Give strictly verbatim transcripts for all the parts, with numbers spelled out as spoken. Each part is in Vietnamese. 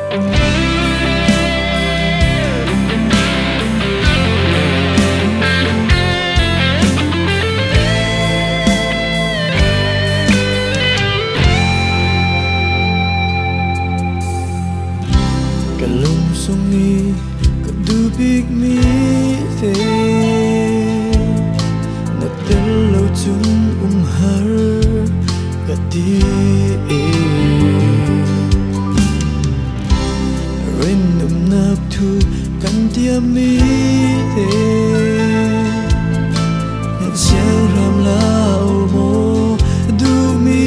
Kalung sungi kadubig mi te natelaw chung umhar kati rin num nak thu kan tia mi te nat siang ram lao mo du mi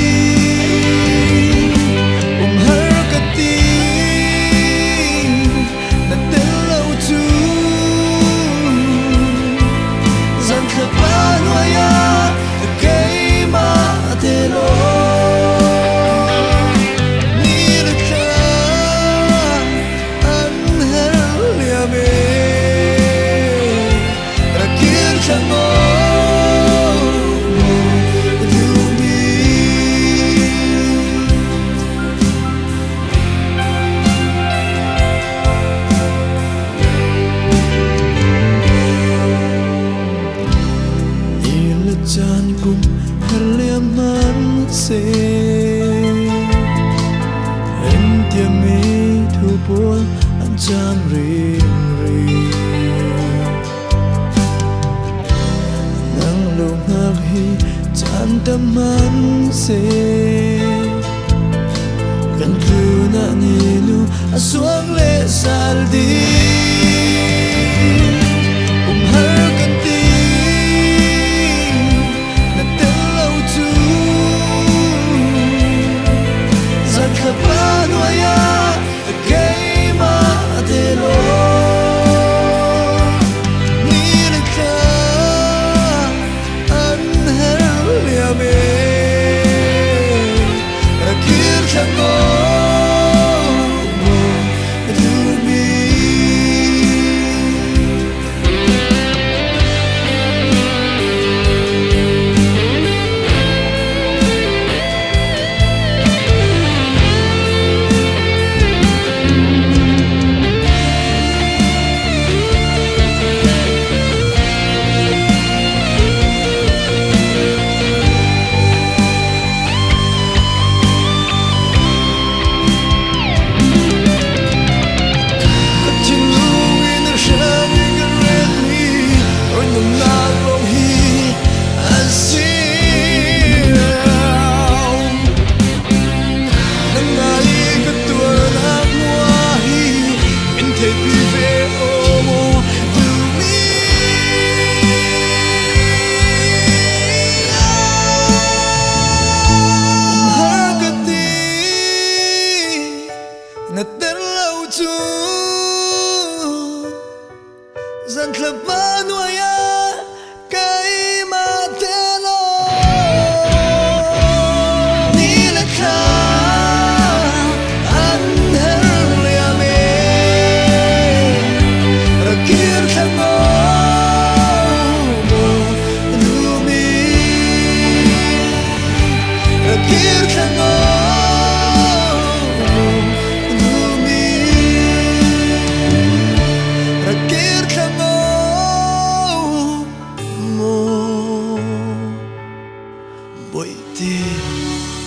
chan kum harliam man se en tia mi thu buồn an chan ring ring nang lung hak hi chan tam man se kan thu na ni nu asuang le sal di natelaw chu zan thlapa nuaya kai ma telo ni la kha an her le me rakir thango nu mi rakir thango boy ti